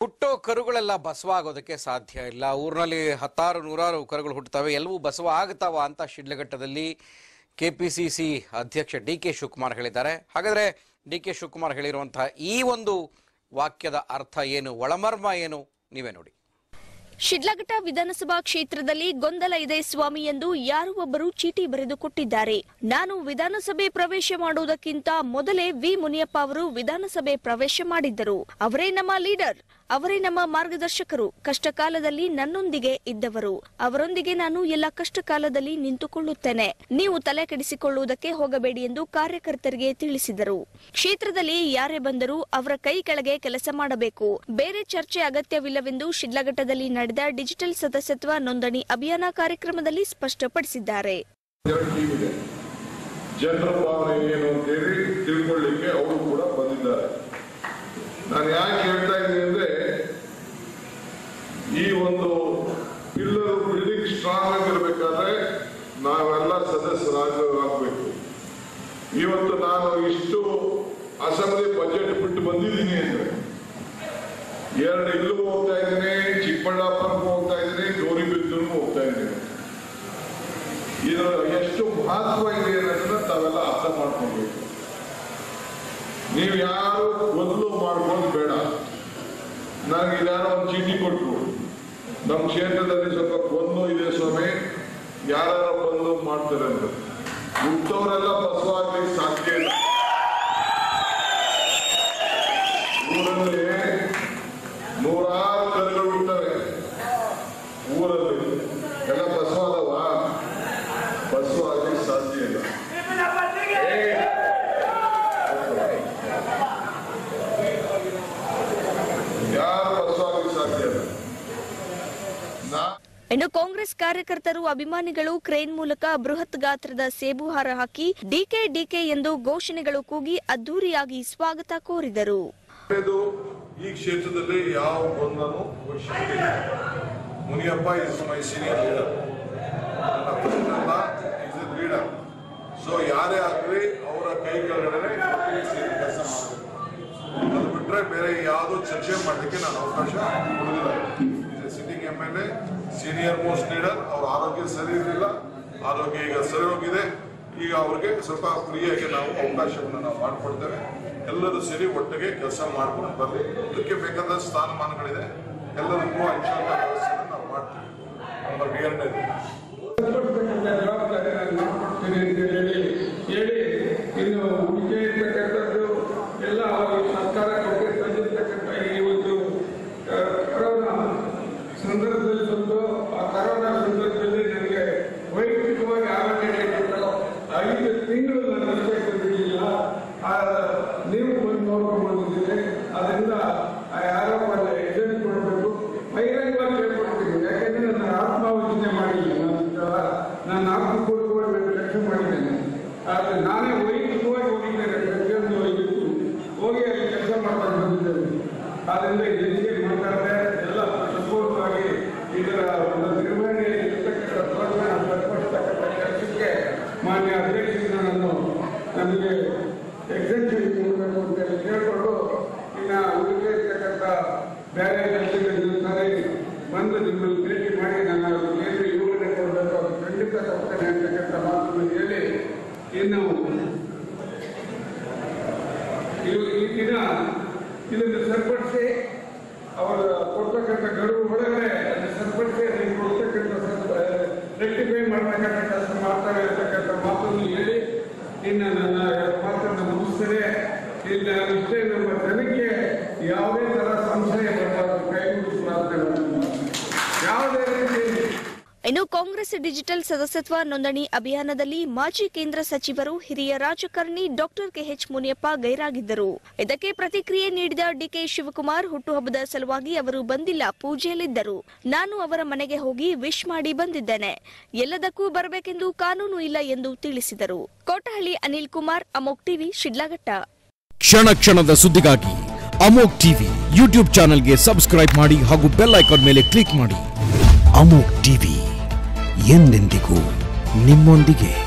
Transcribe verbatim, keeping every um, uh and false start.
ಹುಟ್ಟೋ ಕರುಗಳೆಲ್ಲ ಬಸವ ಆಗೋದಕ್ಕೆ ಸಾಧ್ಯ ಇಲ್ಲ. ಊರಿನಲ್ಲಿ ಹತ್ತಾರು ನೂರಾರು ಕರುಗಳು ಹುಟ್ಟುತ್ತವೆ, ಎಲ್ಲವೂ ಬಸವ ಆಗುತ್ತಾವ ಅಂತ ಶಿಡ್ಲಘಟ್ಟದಲ್ಲಿ ಕೆಪಿಸಿಸಿ ಅಧ್ಯಕ್ಷ ಡಿ ಕೆ ಶಿವಕುಮಾರ್ ಹೇಳಿದ್ದಾರೆ. ಹಾಗಾದರೆ ಡಿ ಕೆ ಶಿವಕುಮಾರ್ ಹೇಳಿರುವಂತಹ ಈ ಒಂದು ವಾಕ್ಯದ ಅರ್ಥ ಏನು, ಒಳಮರ್ಮ ಏನು, ನೀವೇ ನೋಡಿ. ಶಿಡ್ಲಘಟ್ಟ ವಿಧಾನಸಭಾ ಕ್ಷೇತ್ರದಲ್ಲಿ ಗೊಂದಲ ಇದೆ ಸ್ವಾಮಿ ಎಂದು ಯಾರೋ ಒಬ್ಬರು ಚೀಟಿ ಬರೆದು ಕೊಟ್ಟಿದ್ದಾರೆ. ನಾನು ವಿಧಾನಸಭೆ ಪ್ರವೇಶ ಮಾಡುವುದಕ್ಕಿಂತ ಮೊದಲೇ ವಿ ಮುನಿಯಪ್ಪ ಅವರು ವಿಧಾನಸಭೆ ಪ್ರವೇಶ ಮಾಡಿದ್ದರು. ಅವರೇ ನಮ್ಮ ಲೀಡರ್, ಅವರೇ ನಮ್ಮ ಮಾರ್ಗದರ್ಶಕರು. ಕಷ್ಟ ಕಾಲದಲ್ಲಿ ನನ್ನೊಂದಿಗೆ ಇದ್ದವರು, ಅವರೊಂದಿಗೆ ನಾನು ಎಲ್ಲ ಕಷ್ಟ ಕಾಲದಲ್ಲಿ ನಿಂತುಕೊಳ್ಳುತ್ತೇನೆ. ನೀವು ತಲೆ ಕೆಡಿಸಿಕೊಳ್ಳುವುದಕ್ಕೆ ಹೋಗಬೇಡಿ ಎಂದು ಕಾರ್ಯಕರ್ತರಿಗೆ ತಿಳಿಸಿದರು. ಕ್ಷೇತ್ರದಲ್ಲಿ ಯಾರೇ ಬಂದರೂ ಅವರ ಕೈ ಕೆಳಗೆ ಕೆಲಸ ಮಾಡಬೇಕು, ಬೇರೆ ಚರ್ಚೆ ಅಗತ್ಯವಿಲ್ಲವೆಂದು ಶಿಡ್ಲಘಟ್ಟದಲ್ಲಿ ನಡೆದ ಡಿಜಿಟಲ್ ಸದಸ್ಯತ್ವ ನೋಂದಣಿ ಅಭಿಯಾನ ಕಾರ್ಯಕ್ರಮದಲ್ಲಿ ಸ್ಪಷ್ಟಪಡಿಸಿದ್ದಾರೆ. ಜನರ ಭಾವನೆ ಏನು ಅಂತ ಹೇಳಿ ತಿಳ್ಕೊಳ್ಳಿಕ್ಕೆ ಅವರು ಕೂಡ ಬಂದಿದ್ದಾರೆ. ನಾನು ಯಾಕೆ ಹೇಳ್ತಾ ಇದ್ದೀನಿ ಅಂದ್ರೆ, ಈ ಒಂದು ಪಿಲ್ಲರ್ ಬಿಲ್ಡಿಂಗ್ ಸ್ಟ್ರಾಂಗ್ ಆಗಿರ್ಬೇಕಾದ್ರೆ ನಾವೆಲ್ಲ ಸದಸ್ಯರಾಗಬೇಕು. ಇವತ್ತು ನಾನು ಇಷ್ಟು ಅಸೆಂಬ್ಲಿ ಬಜೆಟ್ ಬಿಟ್ಟು ಬಂದಿದ್ದೀನಿ ಅಂದ್ರೆ ಎರಡು ಇಲ್ಲೂ ಹೋಗ್ತಾ ಇದ್ದೀನಿ, ಚಿಕ್ಕಬಳ್ಳಾಪುರಕ್ಕೂ ಹೋಗ್ತಾ ಇದ್ದೀನಿ, ಗೌರಿಬಿದನೂರಿಗೂ ಹೋಗ್ತಾ ಇದ್ದೀನಿ. ಇದರ ಎಷ್ಟು ಮಹತ್ವ ಇದೆ ಅನ್ನೋದನ್ನ ತಾವೆಲ್ಲ ಅರ್ಥ ಮಾಡ್ಕೊಳ್ಬೇಕು. ನೀವು ಯಾರು ಮೊದಲು ಮಾಡ್ಕೊಂಡು ಬೇಡ. ನನಗೆ ಇದಾರೋ ಒಂದು ಚೀಟಿ ಕೊಟ್ಟರು, ನಮ್ಮ ಕ್ಷೇತ್ರದಲ್ಲಿ ಸ್ವಲ್ಪ ಗೊಂದು ಇದೆ ಸ್ವಾಮಿ, ಯಾರು ಬಂದು ಮಾಡ್ತಾರೆ ಅಂತ. ಹುಟ್ಟವರೆಲ್ಲ ಬಸವಾಗ್ಲಿಕ್ಕೆ ಸಾಧ್ಯ ಇಲ್ಲ. ಊರಲ್ಲಿ ನೂರಾರು ಕರುಗಳು ಬಿಡ್ತವೆ, ಊರಲ್ಲಿ ಎಲ್ಲ ಬಸವಾದವ, ಬಸವಾಗ್ಲಿಕ್ಕೆ ಸಾಧ್ಯ ಇಲ್ಲ. ಇನ್ನು ಕಾಂಗ್ರೆಸ್ ಕಾರ್ಯಕರ್ತರು, ಅಭಿಮಾನಿಗಳು ಕ್ರೇನ್ ಮೂಲಕ ಬೃಹತ್ ಗಾತ್ರದ ಸೇಬು ಹಾರ ಹಾಕಿ ಡಿಕೆ ಡಿಕೆ ಎಂದು ಘೋಷಣೆಗಳು ಕೂಗಿ ಅದ್ದೂರಿಯಾಗಿ ಸ್ವಾಗತ ಕೋರಿದರು. ಈ ಕ್ಷೇತ್ರದಲ್ಲಿ ಯಾವ ಗೊಂದಲೂ Muniyappa is my senior leader, leader. So ಯಾರೇ ಆಗಲಿ ಅವರ ಕೈ ಕೆಳಗಡೆ ಕೆಲಸ ಮಾಡಬೇಕು. ಅದು ಬಿಟ್ರೆ ಬೇರೆ ಯಾವುದೋ ಚರ್ಚೆ ಮಾಡಲಿಕ್ಕೆ ನಾನು ಅವಕಾಶ ಕೊಡುವುದಿಲ್ಲ. Sitting M L A, senior most leader, ಅವ್ರ ಆರೋಗ್ಯ ಸರಿ ಇರಲಿಲ್ಲ, ಆರೋಗ್ಯ ಈಗ ಸರಿ ಹೋಗಿದೆ. ಈಗ ಅವ್ರಿಗೆ ಸ್ವಲ್ಪ ಫ್ರೀಯಾಗಿ ನಾವು ಅವಕಾಶವನ್ನು ನಾವು ಮಾಡಿಕೊಡ್ತೇವೆ. ಎಲ್ಲರೂ ಸೇರಿ ಒಟ್ಟಿಗೆ ಕೆಲಸ ಮಾಡ್ಕೊಂಡು ಬರಲಿ. ಇದಕ್ಕೆ ಬೇಕಾದ ಸ್ಥಾನಮಾನಗಳಿದೆ, ಎಲ್ಲರಿಗೂ ಹಂಚುವಂತ ವ್ಯವಸ್ಥೆಯನ್ನು ನಾವು ಮಾಡ್ತೀವಿ. ನಂಬರ್ ಎರಡನೇದು ಜವಾಬ್ದಾರಿ ಮಾಡ್ಕೊಡ್ತೀನಿ ಅಂತ ಹೇಳಿ ಹೇಳಿ ಇನ್ನು ಉಳಿಕೆ ಇರ್ತಕ್ಕಂಥದ್ದು ಎಲ್ಲ ಸರ್ಕಾರ ಕೊಟ್ಟು ತಂದಿರ್ತಕ್ಕಂಥ ಈ ಒಂದು ಕರೋನಾ ಸಂದರ್ಭದಲ್ಲಿ ಬಂದು ಆ ಕರೋನಾ ಸಂದರ್ಭದಲ್ಲಿ ನನಗೆ ವೈಯಕ್ತಿಕವಾಗಿ ಆರೋಗ್ಯ ಐದು ತಿಂಗಳು ನನ್ನ ವಿಷಯ ಬಿಡಲಿಲ್ಲ. ನೀವು ಬಂದು ನೋಡ್ಕೊಂಡು ಬಂದಿದ್ದೀರಿ, ಅದರಿಂದ ಆ ಆರೋಪವನ್ನು ಎಜೆಂಟ್ ಕೊಡಬೇಕು, ಬಹಿರಂಗವಾಗಿ ಕೇಳ್ಕೊಡ್ತೀನಿ. ಯಾಕೆಂದ್ರೆ ನನ್ನ ಆತ್ಮಾವಚನೆ ಮಾಡಿಲ್ಲ, ನನ್ನ ಆತ್ಮಪೂರ್ವಕವಾಗಿ ಕೆಲಸ ಮಾಡಿದ್ದೇನೆ. ಆದರೆ ನಾನೇ ವೈಯಕ್ತಿಕವಾಗಿ ಹೋಗಿದ್ದೇನೆ, ಪ್ರತಿಯೊಂದು ವೈದ್ಯರು ಹೋಗಿ ಅಲ್ಲಿ ಕೆಲಸ ಮಾಡ್ಕೊಂಡು ಬಂದಿದ್ದೇನೆ. ಆದ್ದರಿಂದ ಇದಕ್ಕೆ ಮಾತಾಡಿದೆ ಎಲ್ಲ ಸಂಪೂರ್ಣವಾಗಿ ಇದರ ಒಂದು ನಿರ್ವಹಣೆ ಇರ್ತಕ್ಕಂಥ ಕೆಲಸಕ್ಕೆ ಮಾನ್ಯ ಅಧ್ಯಕ್ಷರಿಂದ ನಾನು ನಮಗೆ ಎಕ್ಸೆಂಟಿವ್ ಕೊಡಬೇಕು ಅಂತ ಹೇಳಿ ಕೇಳಿಕೊಂಡು ಇನ್ನು ಉಳಿಕೆ ಇರ್ತಕ್ಕಂಥ ಬೇರೆ ಕೆಲಸಗಳಿರ್ತಾರೆ ಬಂದು ನಿಮ್ಮಲ್ಲಿ ಭೇಟಿ ಮಾಡಿ ನಾನು ಏನು ಯೋಜನೆ ಕೊಡಬೇಕು ಅದು ಖಂಡಿತ ಕೊಡ್ತೇನೆ ಅಂತಕ್ಕಂಥ ಮಾತನ್ನು ಹೇಳಿ ಇನ್ನು ಈ ದಿನ ಇದನ್ನು ಸರಿಪಡಿಸಿ ಅವರು ಕೊಡ್ತಕ್ಕಂಥ ಗಡುವು ಒಳಗಡೆ ಸರಿಪಡಿಸಿ ಅದನ್ನು ಕೊಡ್ತಕ್ಕಂಥ ರೆಕ್ಟಿಫೈ ಮಾಡ್ತಕ್ಕಂಥ ಕೆಲಸ ಮಾಡ್ತಾರೆ ಅಂತಕ್ಕಂಥ ಮಾತನ್ನು ಹೇಳಿ ಇನ್ನು ನನ್ನ ಮಾತನ್ನು ಮುಗಿಸ್ತೇನೆ. ಇನ್ನು ಇಷ್ಟೇ ನಮ್ಮ ಜನಕ್ಕೆ ಯಾವುದೇ ತರ ಸಂಶಯ ಬರಬಾರದು, ಕೈಗೂಡಿಸಲಾಗ್ತದೆ ಯಾವುದೇ ರೀತಿ. ಇನ್ನು ಕಾಂಗ್ರೆಸ್ ಡಿಜಿಟಲ್ ಸದಸ್ಯತ್ವ ನೋಂದಣಿ ಅಭಿಯಾನದಲ್ಲಿ ಮಾಜಿ ಕೇಂದ್ರ ಸಚಿವರು, ಹಿರಿಯ ರಾಜಕಾರಣಿ ಡಾಕ್ಟರ್ ಕೆಎಚ್ ಮುನಿಯಪ್ಪ ಗೈರಾಗಿದ್ದರು. ಇದಕ್ಕೆ ಪ್ರತಿಕ್ರಿಯೆ ನೀಡಿದ ಡಿಕೆ ಶಿವಕುಮಾರ್, ಹುಟ್ಟುಹಬ್ಬದ ಸಲುವಾಗಿ ಅವರು ಬಂದಿಲ್ಲ, ಪೂಜೆಯಲ್ಲಿದ್ದರು. ನಾನು ಅವರ ಮನೆಗೆ ಹೋಗಿ ವಿಶ್ ಮಾಡಿ ಬಂದಿದ್ದೇನೆ. ಎಲ್ಲದಕ್ಕೂ ಬರಬೇಕೆಂದು ಕಾನೂನು ಇಲ್ಲ ಎಂದು ತಿಳಿಸಿದರು. ಕೋಟಹಳ್ಳಿ ಅನಿಲ್ ಕುಮಾರ್, ಅಮೋಕ್ ಟಿವಿ, ಶಿಡ್ಲಘಟ್ಟ. ಕ್ಷಣ ಕ್ಷಣದ ಸುದ್ದಿಗಾಗಿ ಅಮೋಕ್ ಟಿವಿ ಯೂಟ್ಯೂಬ್ ಚಾನೆಲ್ಗೆ ಸಬ್ಸ್ಕ್ರೈಬ್ ಮಾಡಿ ಹಾಗೂ ಬೆಲ್ ಐಕಾನ್ ಮೇಲೆ ಕ್ಲಿಕ್ ಮಾಡಿ. ಅಮೋಕ್ ಟಿವಿ ಎಂದೆಂದಿಗೂ ನಿಮ್ಮೊಂದಿಗೆ.